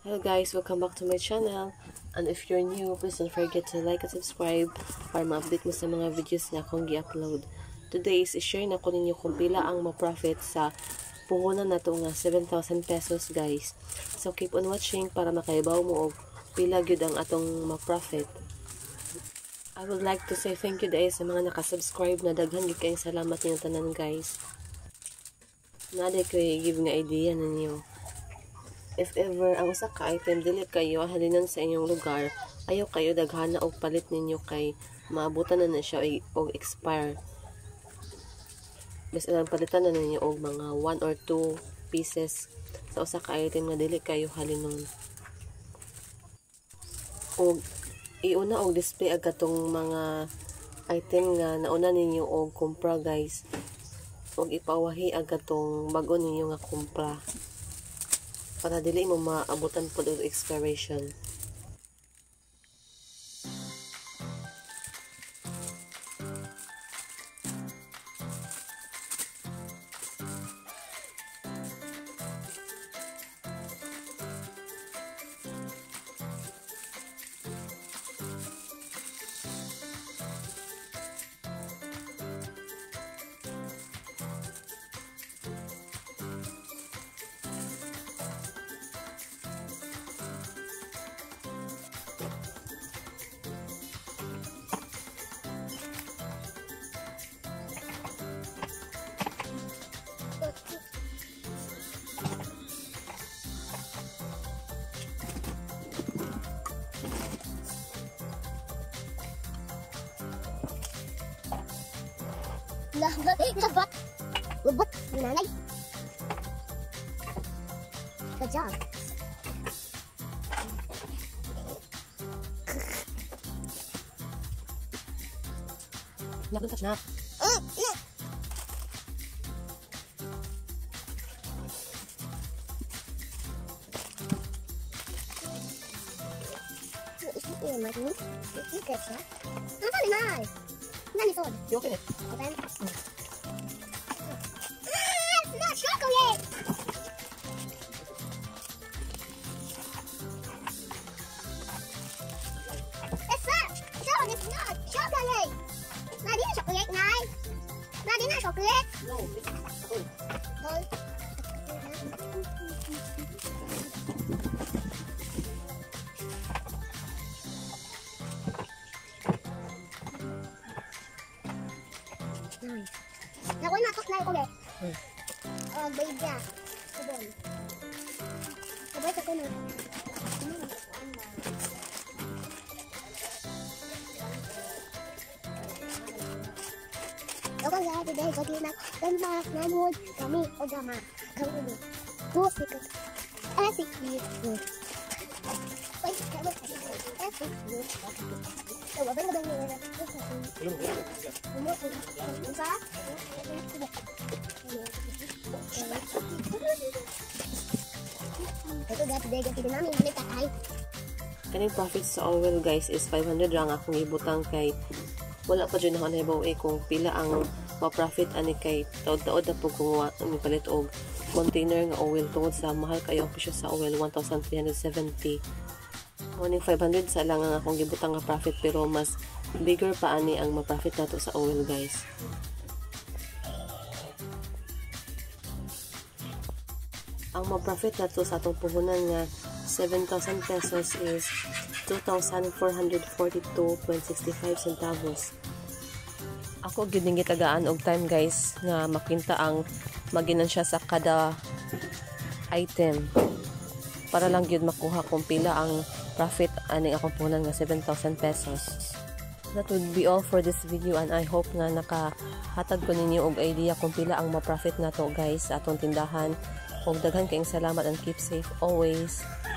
Hello guys, welcome back to my channel. And if you're new, please don't forget to like and subscribe para ma-update mo sa mga videos na akong gi-upload. Today is i-share na ko ninyo kung pila ang ma-profit sa puhunan na to nga 7,000 pesos guys. So keep on watching para makaibaw mo og pila gyud ang atong ma-profit. I would like to say thank you guys sa mga nakasubscribe na daghan gyud kayong salamat ninyo tanan guys. Naday ko i-give nga idea ninyo. If ever ang usa ka item dili kayo halinan sa inyong lugar, ayaw kayo daghana og palit ninyo kay maabutan na siya og expire. Basta lang palitan na ninyo og mga 1 or 2 pieces sa usa ka item nga dili kayo halinon. Og iuna og display agatong mga item nga nauna ninyo og kumpra guys. Og ipawahi agatong bag-o ninyo nga kumpra. Para dili mo maabutan po ng expiration. Labot. Labot. Nanay. Good job. Don't touch na. You okay? Open. It's not chocolate! It's not chocolate! Not even chocolate, Nai! Not even chocolate! No, it's Thôi. Nakuha na tok na yung ulit. Bayad niya. Sabon. Sabay sa kuno. Ako nga today, pag na ganmak, namod, kami, o gama, kami, busikat, esikit, wait, kami, esikit, tawa ba na ba nila? Ito today, gati din namin, ulit ay. Kaning profit sa oil guys is 500 lang akong ibutang kay wala pa dyan ako nahibaw kung pila ang ma-profit ani kay taod-taod na po kung palit og container nga oil tungod sa mahal kayo ang presyo sa oil 1,370. Morning 500 sa lang ang akong gibutang nga profit pero mas bigger pa ani ang ma-profit nato sa oil guys. Ang ma-profit nato sa atong puhunan nga 7,000 pesos is 2,442.65 centavos. Ako gyud ning gitagaan og time guys nga makinta ang maginan siya sa kada item para lang gyud makuha kung pila ang profit aning akong puhunan nga 7,000 pesos. That would be all for this video and I hope nga nakahatag ko ninyo og idea kung pila ang ma-profit nato guys sa atong tindahan. Og daghan kayong salamat and keep safe always.